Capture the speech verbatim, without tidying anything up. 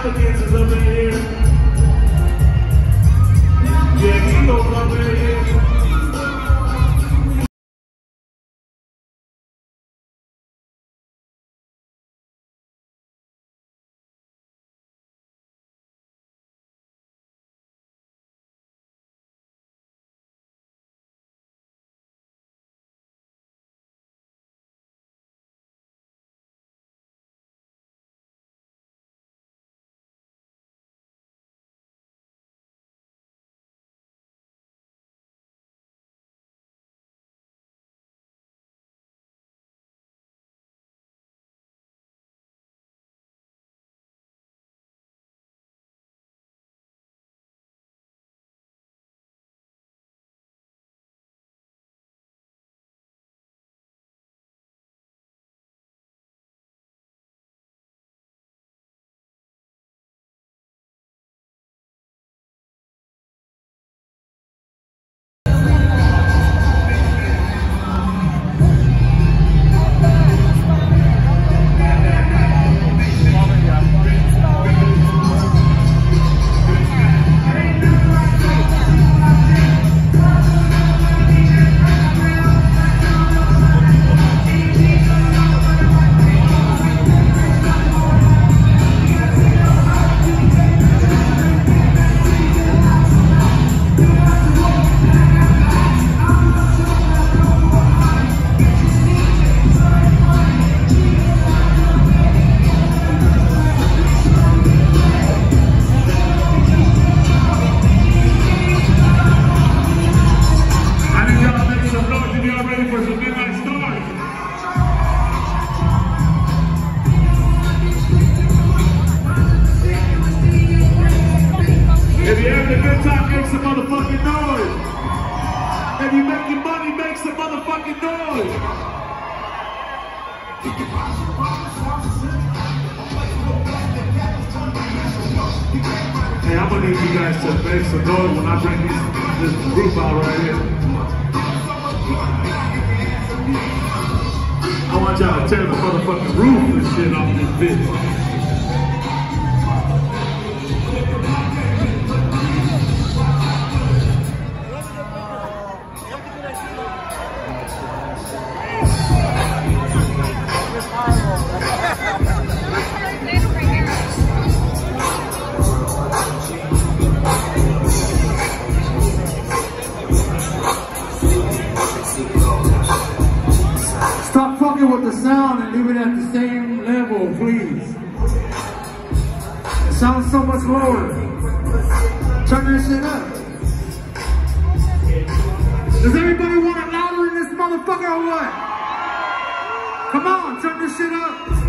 extravagances up in here. Yeah, Kiko's up in here. Hey, I'm gonna need you guys to make some noise when I bring this, this group out right here. I want y'all to tear the motherfucking roof and shit off this bitch. Stop fucking with the sound and leave it at the same level, please. It sounds so much lower. Turn that shit up. Does everybody want it louder in this motherfucker or what? Come on, turn this shit up.